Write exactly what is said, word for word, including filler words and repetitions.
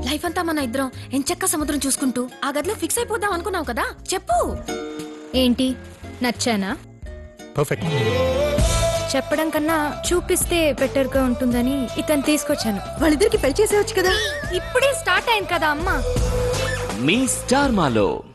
Life అంతా మన ఇద్దరం ఎంచక్క సముద్రం చూసుకుంటూ ఆ గదిలో ఫిక్స్ అయిపోదాం అనుకున్నావు కదా, చెప్పు. ఏంటి నచ్చానా? పర్ఫెక్ట్. చెప్పడం కన్నా చూపిస్తే బెటర్ గా ఉంటుందని ఇతను తీసుకొచ్చాను. వాళ్ళిద్దరికి పెళ్లి చేసేవచ్చు కదా. ఇప్పుడే స్టార్ట్ అయింది కదా అమ్మా. మీ స్టార్ మాలో